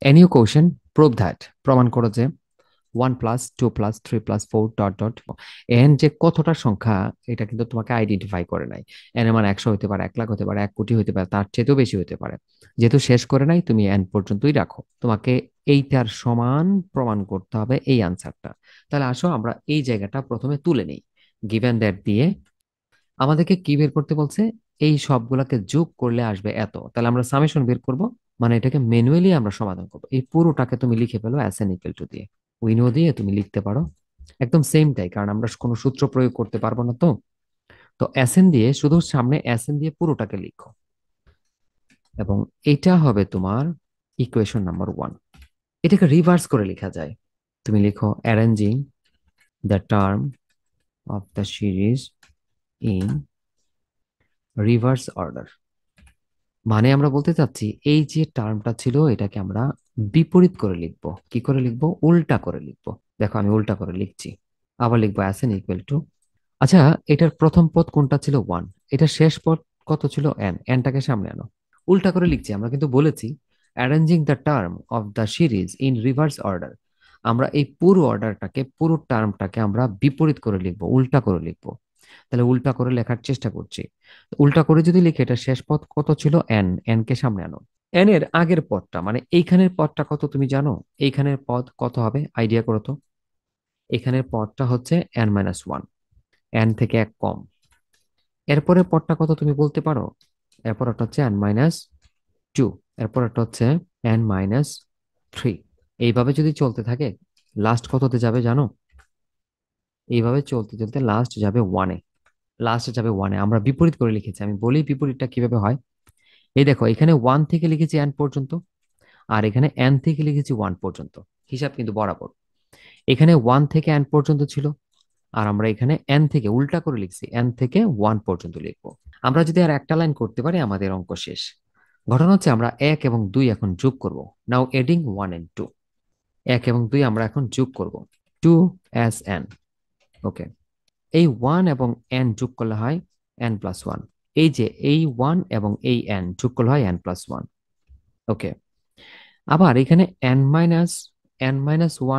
Any question prove that, প্রমাণ করো যে 1+2+3+4 ডট ডট এন যে কতটা সংখ্যা এটা কিন্তু তোমাকে আইডেন্টিফাই করে নাই। এন এর মান 100 হতে পারে, 1 লাখ হতে পারে, 1 কোটি হতে পারে, তার চেয়েও বেশি হতে পারে। যেহেতু শেষ করে নাই, তুমি এন পর্যন্তই রাখো। তোমাকে এইটার সমান প্রমাণ করতে হবে এই আনসারটা। তাহলে আসো আমরা এই জায়গাটা প্রথমে তুলে নিই। গিভেন দ্যাট দিয়ে আমাদেরকে কি বের করতে বলছে? এই সবগুলাকে যোগ করলে আসবে এত। তাহলে আমরা সামেশন বের করব, মানে এটাকে ম্যানুয়ালি আমরা সমাধান করবো। এই পুরোটাকে তুমি লিখে ফেলো এস এন ইকুয়াল টু দিয়ে, উইনো দিয়ে তুমি লিখতে পারো। একদম সেমটাই, কারণ আমরা কোনো সূত্র প্রয়োগ করতে পারবো না। তো তো এস এন দিয়ে, শুধু সামনে এস এন দিয়ে পুরোটাকে লিখো, এবং এটা হবে তোমার ইকুয়েশন নাম্বার 1। এটাকে রিভার্স করে লেখা যায়। তুমি লিখো arranging the term of the series in reverse order. মানে আমরা বলতে চাচ্ছি এই যে টার্মটা ছিল এটাকে আমরা বিপরীত করে লিখবো। কি করে লিখবো? উল্টা করে লিখবো। দেখো আমি উল্টা করে লিখছি। আবার লিখবো অ্যাস এন ইকুয়াল টু, আচ্ছা এটার প্রথম পদ কোনটা ছিল? 1। এটা শেষ পদ কত ছিল? এন। এনটাকে সামনে আনো। উল্টা করে লিখছি, আমরা কিন্তু বলেছি arranging the term of the series in reverse order. আমরা এই পুরো অর্ডারটাকে, পুরো টার্মটাকে আমরা বিপরীত করে লিখবো, উল্টা করে লিখবো। তাহলে উল্টা করে লেখার চেষ্টা করছি। উল্টা করে যদি লিখি, এটা শেষ পদ কত ছিল? এন। এন কে সামনে আনো। এন এর আগের পদটা, মানে এইখানের পদটা কত তুমি জানো? এইখানের পদ কত হবে আইডিয়া করো তো। এখানের পদটা হচ্ছে n-1, এন থেকে এক কম। এরপরের পদটা কত তুমি বলতে পারো? এরপরটা হচ্ছে n-2, এরপরটা হচ্ছে n-3। এইভাবে যদি চলতে থাকে, লাস্ট কততে যাবে জানো? এইভাবে চলতে চলতে লাস্ট যাবে ওয়ানে। লাস্ট যাবে ওয়ানে। আমরা বিপরীত করে লিখেছি, আমি বলি বিপরীতটা কিভাবে হয়। এই দেখো, এখানে 1 থেকে লিখেছি এন পর্যন্ত, আর এখানে এন থেকে লিখেছি 1 পর্যন্ত। হিসাব কিন্তু বরাবর। এখানে 1 থেকে এন পর্যন্ত ছিল, আর আমরা এখানে এন থেকে উল্টা করে লিখছি, এন থেকে 1 পর্যন্ত লিখবো। আমরা যদি আর একটা লাইন করতে পারি আমাদের অঙ্ক শেষ। ঘটনা হচ্ছে আমরা 1 এবং 2 এখন যোগ করব। নাও এডিং 1 এন্ড 2। 1 এবং 2 আমরা এখন যোগ করব, 2 এস এন। ওকে, এই 1 এবং এন যোগ করলে হয় n+1। এই যে এই 1 এবং এই এন যোগ করলে হয় n+1। ওকে, আবার এখানে n-1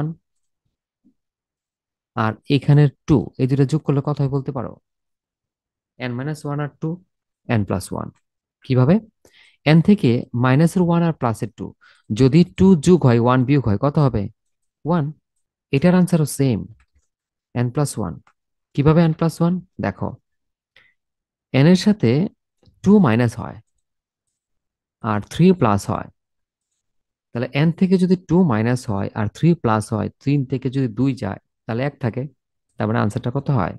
আর এখানে 2, এই দুটো যোগ করলে কত হয় বলতে পারো? n-1 আর 2, n+1। কিভাবে? এন থেকে -1 আর +2, যদি 2 যোগ হয় 1 বিয়োগ হয় কত হবে? 1। এটার আনসারও সেম, n+1। কিভাবে n+1? দেখো, n এর সাথে 2 মাইনাস হয় আর 3 প্লাস হয়। তাহলে n থেকে যদি 2 মাইনাস হয় আর 3 প্লাস হয়, 3 থেকে যদি 2 যায় তাহলে 1 থাকে। তার মানে আনসারটা কত হয়?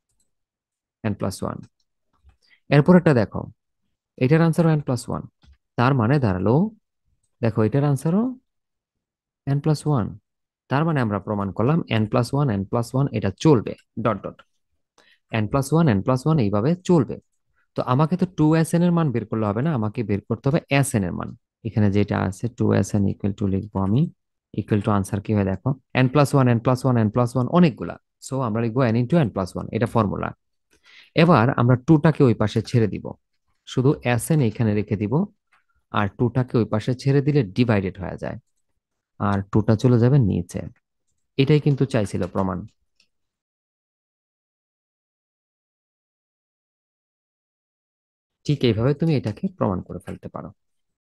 n+1। এরপরেরটা দেখো, এটার আনসারও n+1। তার মানে দাঁড়ালো, দেখো এটার আনসারও n+1। তার মানে আমরা প্রমাণ করলাম n+1 এটা চলবে, ডট ডট। n+1 এইভাবে চলবে। তো আমাকে তো 2SN এর মান বের করলে হবে না, আমাকে বের করতে হবে SN এর মান। এখানে যেটা আছে 2SN ইকুয়াল টু লিখবো আমি, ইকুয়াল টু আনসার কি হয় দেখো, n+1 অনেকগুলা। সো আমরা লিখবো n × n+1, এটা ফর্মুলা। এবার আমরা 2টাকে ওই পাশে ছেড়ে দিব, শুধু SN এখানে রেখে দিব, আর 2টাকে ওই পাশে ছেড়ে দিলে ডিভাইডেড হয়ে যায়, আর 2টা চলে যাবে নিচে। এটাই কিন্তু চাইছিল প্রমাণ। ঠিক এইভাবে তুমি এটাকে প্রমাণ করে ফেলতে পারো।